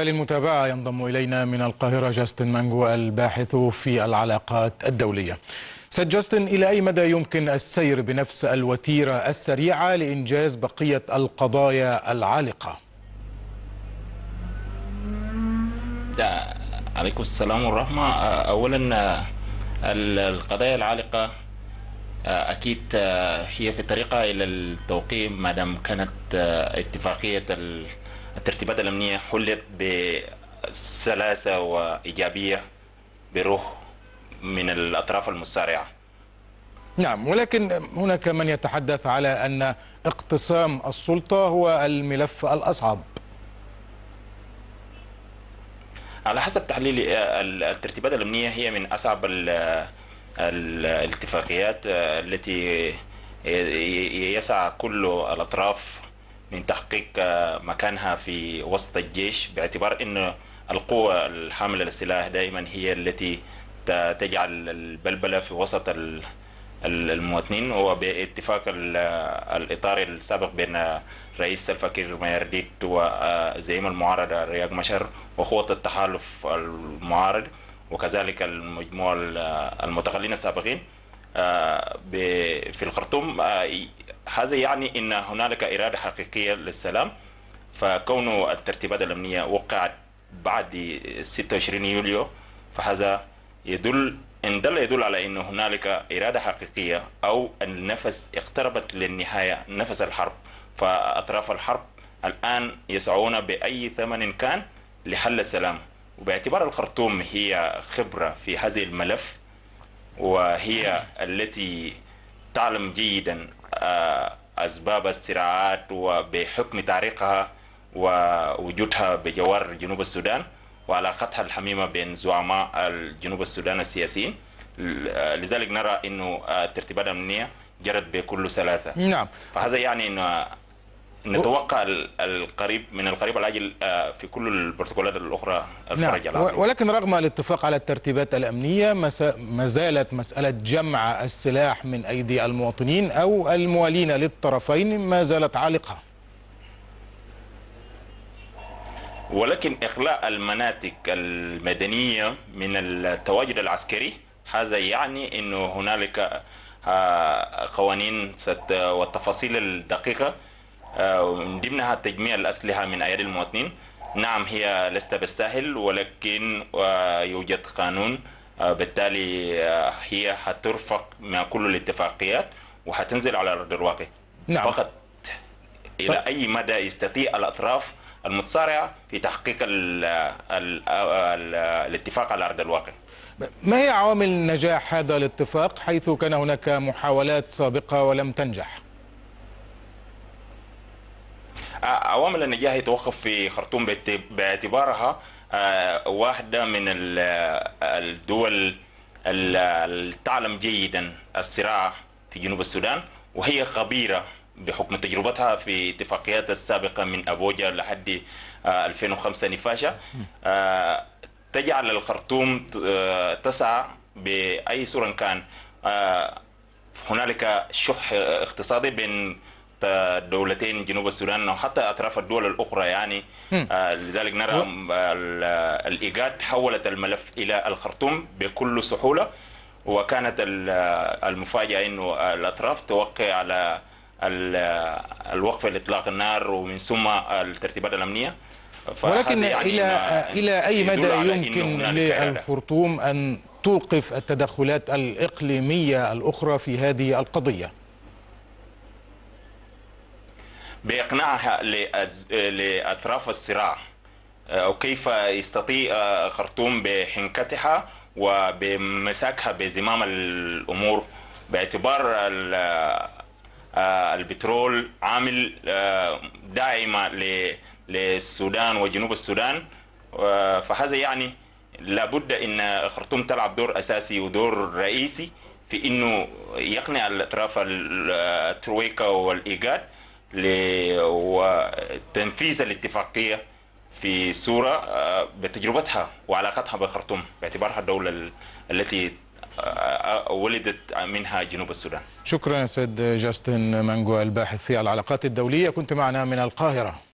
للمتابعة ينضم إلينا من القاهرة جاستن مانجو الباحث في العلاقات الدولية. سيد جاستن، إلى أي مدى يمكن السير بنفس الوتيرة السريعة لإنجاز بقية القضايا العالقة؟ عليكم السلام والرحمة. أولا القضايا العالقة أكيد هي في طريقها إلى التوقيع ما دام كانت اتفاقية الترتيبات الأمنية حلت بسلاسة وإيجابية بروح من الأطراف المسارعة. نعم، ولكن هناك من يتحدث على أن اقتسام السلطة هو الملف الأصعب. على حسب تحليلي الترتيبات الأمنية هي من أصعب الاتفاقيات التي يسعى كل الأطراف من تحقيق مكانها في وسط الجيش، باعتبار أن القوة الحاملة للسلاح دائما هي التي تجعل البلبلة في وسط المواطنين. وباتفاق الإطار السابق بين رئيس سلفا كير مايرديت وزعيم المعارضة رياض مشار وقوة التحالف المعارض وكذلك المجموعة المتخلين السابقين في الخرطوم، هذا يعني أن هنالك إرادة حقيقية للسلام. فكون الترتيبات الأمنية وقعت بعد 26 يوليو فهذا يدل على أن هنالك إرادة حقيقية أو النفس اقتربت للنهاية، نفس الحرب. فأطراف الحرب الآن يسعون بأي ثمن كان لحل السلام، وباعتبار الخرطوم هي خبرة في هذه الملف وهي التي تعلم جيدا أسباب الصراعات وبحكم تاريخها ووجودها بجوار جنوب السودان وعلاقتها الحميمة بين زعماء جنوب السودان السياسيين، لذلك نرى أنه الترتيبات الأمنية جرت بكل سلاسة. نعم، فهذا يعني أنه نتوقع من القريب العاجل في كل البروتوكولات الأخرى الفرج العربي. ولكن رغم الاتفاق على الترتيبات الأمنية ما زالت مسألة جمع السلاح من أيدي المواطنين أو الموالين للطرفين ما زالت عالقة. ولكن إخلاء المناطق المدنية من التواجد العسكري هذا يعني أنه هنالك قوانين والتفاصيل الدقيقة من ضمنها تجميع الأسلحة من أيدي المواطنين. نعم، هي لست بالسهل، ولكن يوجد قانون، بالتالي هي هترفق مع كل الاتفاقيات وهتنزل على أرض الواقع. نعم. فقط إلى أي مدى يستطيع الأطراف المتصارعة في تحقيق الاتفاق على أرض الواقع. ما هي عوامل نجاح هذا الاتفاق حيث كان هناك محاولات سابقة ولم تنجح؟ عوامل النجاح يتوقف في خرطوم باعتبارها واحدة من الدول تعلم جيدا الصراع في جنوب السودان، وهي خبيرة بحكم تجربتها في اتفاقيات السابقة من أبوجا لحد 2005 نفاشة، تجعل الخرطوم تسعى بأي صورة كان. هنالك شح اقتصادي بين دولتين جنوب السودان وحتى أطراف الدول الأخرى يعني. لذلك نرى الإيجاد حولت الملف إلى الخرطوم بكل سهولة، وكانت المفاجأة أنه الأطراف توقع على الوقف الإطلاق النار ومن ثم الترتيبات الأمنية. ولكن يعني إلى أي مدى يمكن للخرطوم أن توقف التدخلات الإقليمية الأخرى في هذه القضية؟ بإقناعها لأطراف الصراع، وكيف يستطيع خرطوم بحنكتها وبمساكها بزمام الأمور، باعتبار البترول عامل داعمة للسودان وجنوب السودان. فهذا يعني لابد أن الخرطوم تلعب دور أساسي ودور رئيسي في أنه يقنع الأطراف الترويكا والإيجاد لتنفيذ الاتفاقية في صورة بتجربتها وعلاقتها بالخرطوم باعتبارها الدولة التي ولدت منها جنوب السودان. شكرا سيد جاستن مانجو الباحث في العلاقات الدولية، كنت معنا من القاهرة.